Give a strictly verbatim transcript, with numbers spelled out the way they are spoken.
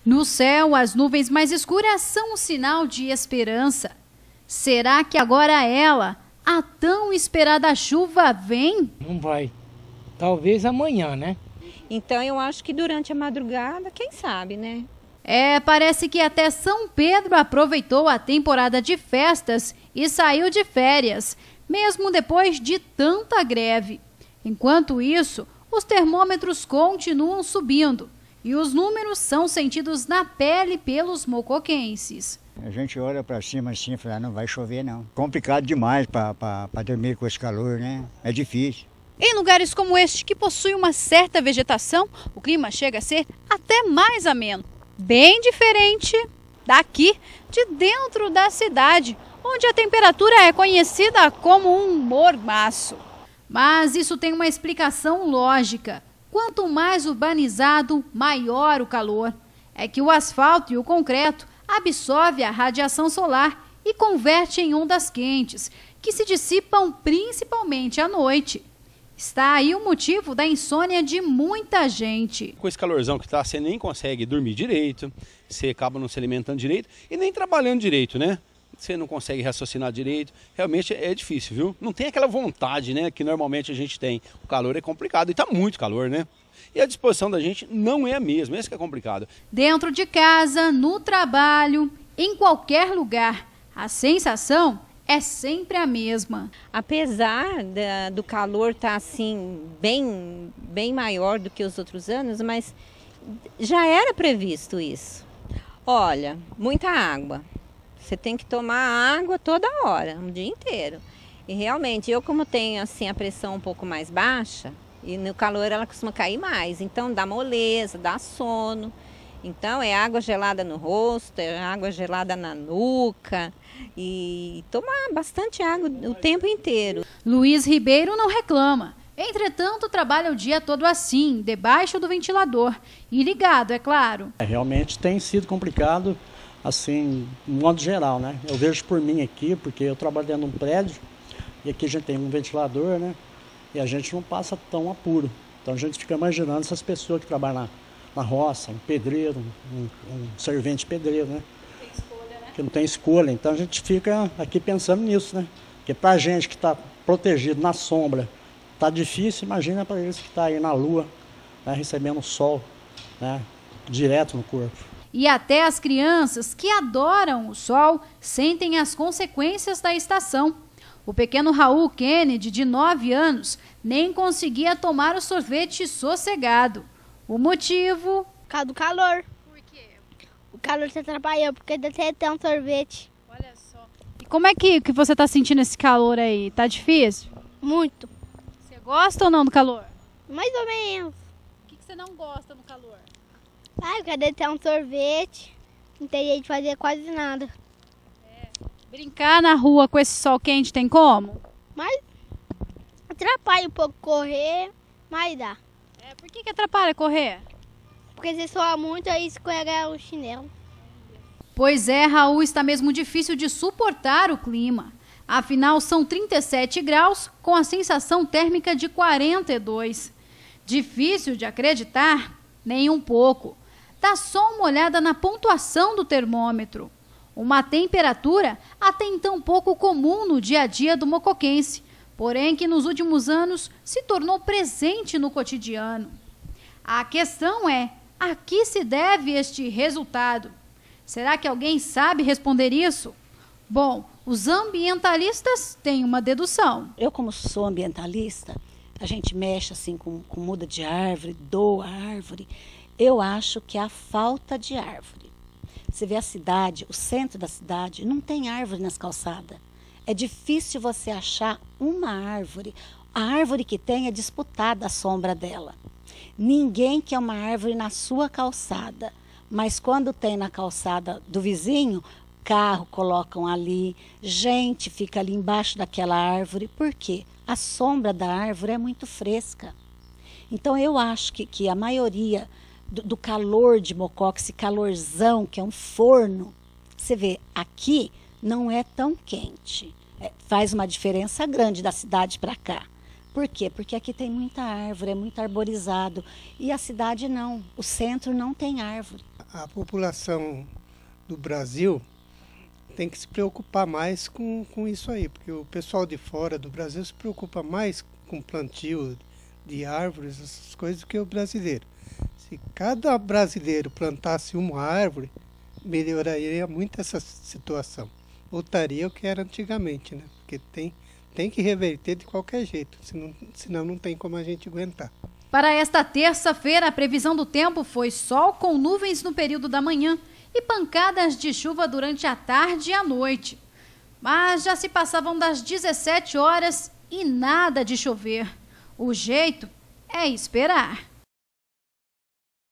No céu, as nuvens mais escuras são um sinal de esperança. Será que agora ela, a tão esperada chuva, vem? Não vai. Talvez amanhã, né? Então eu acho que durante a madrugada, quem sabe, né? É, parece que até São Pedro aproveitou a temporada de festas e saiu de férias, mesmo depois de tanta greve. Enquanto isso, os termômetros continuam subindo e os números são sentidos na pele pelos mocoquenses. A gente olha para cima assim e fala, ah, não vai chover não. Complicado demais para dormir com esse calor, né? É difícil. Em lugares como este, que possuem uma certa vegetação, o clima chega a ser até mais ameno. Bem diferente daqui, de dentro da cidade, onde a temperatura é conhecida como um mormaço. Mas isso tem uma explicação lógica. Quanto mais urbanizado, maior o calor. É que o asfalto e o concreto absorvem a radiação solar e converte em ondas quentes, que se dissipam principalmente à noite. Está aí o motivo da insônia de muita gente. Com esse calorzão que está, você nem consegue dormir direito, você acaba não se alimentando direito e nem trabalhando direito, né? Você não consegue raciocinar direito, realmente é difícil, viu? Não tem aquela vontade, né, que normalmente a gente tem. O calor é complicado e está muito calor, né? E a disposição da gente não é a mesma, esse que é complicado. Dentro de casa, no trabalho, em qualquer lugar, a sensação é sempre a mesma. Apesar da, do calor estar assim bem, bem maior do que os outros anos, mas já era previsto isso. Olha, muita água. Você tem que tomar água toda hora, o dia inteiro. E realmente, eu como tenho assim a pressão um pouco mais baixa, e no calor ela costuma cair mais, então dá moleza, dá sono. Então é água gelada no rosto, é água gelada na nuca e tomar bastante água o tempo inteiro. Luiz Ribeiro não reclama. Entretanto, trabalha o dia todo assim, debaixo do ventilador e ligado, é claro. É, realmente tem sido complicado, assim, no modo geral, né? Eu vejo por mim aqui, porque eu trabalho dentro de um prédio e aqui a gente tem um ventilador, né? E a gente não passa tão apuro. Então a gente fica imaginando essas pessoas que trabalham na na roça, um pedreiro, um, um servente pedreiro, né? Não tem escolha, né? Que não tem escolha. Então a gente fica aqui pensando nisso, né? Porque para a gente que está protegido na sombra, tá difícil, imagina para eles que estão tá aí na lua, né? Recebendo o sol, né? Direto no corpo. E até as crianças que adoram o sol sentem as consequências da estação. O pequeno Raul Kennedy, de nove anos, nem conseguia tomar o sorvete sossegado. O motivo? Por causa do calor. Por quê? O calor te atrapalhou, porque dá até um sorvete. Olha só. E como é que, que você está sentindo esse calor aí? Tá difícil? Muito. Você gosta ou não do calor? Mais ou menos. O que, que você não gosta no calor? Ah, eu quero até um sorvete. Não tem jeito de fazer quase nada. É. Brincar na rua com esse sol quente tem como? Mas atrapalha um pouco correr, mas dá. É, por que, que atrapalha correr? Porque você soa muito, aí escorrega o chinelo. Pois é, Raul, está mesmo difícil de suportar o clima. Afinal, são trinta e sete graus com a sensação térmica de quarenta e dois. Difícil de acreditar? Nem um pouco. Dá só uma olhada na pontuação do termômetro. Uma temperatura até então pouco comum no dia a dia do mocoquense, porém que nos últimos anos se tornou presente no cotidiano. A questão é, a que se deve este resultado? Será que alguém sabe responder isso? Bom, os ambientalistas têm uma dedução. Eu, como sou ambientalista, a gente mexe assim com, com muda de árvore, doa árvore. Eu acho que é a falta de árvore. Você vê a cidade, o centro da cidade, não tem árvore nas calçadas. É difícil você achar uma árvore. A árvore que tem é disputada a sombra dela. Ninguém quer uma árvore na sua calçada, mas quando tem na calçada do vizinho, carro colocam ali, gente fica ali embaixo daquela árvore. Por quê? A sombra da árvore é muito fresca. Então eu acho que, que a maioria do, do calor de Mococa, esse calorzão que é um forno, você vê, aqui não é tão quente. É, faz uma diferença grande da cidade para cá. Por quê? Porque aqui tem muita árvore, é muito arborizado. E a cidade não, o centro não tem árvore. a população do Brasil tem que se preocupar mais com, com isso aí, porque o pessoal de fora do Brasil se preocupa mais com plantio de árvores, essas coisas, do que o brasileiro. Se cada brasileiro plantasse uma árvore, melhoraria muito essa situação. Voltaria ao que era antigamente, né? Porque tem, tem que reverter de qualquer jeito, senão, senão não tem como a gente aguentar. Para esta terça-feira, a previsão do tempo foi sol com nuvens no período da manhã e pancadas de chuva durante a tarde e a noite. Mas já se passavam das dezessete horas e nada de chover. O jeito é esperar.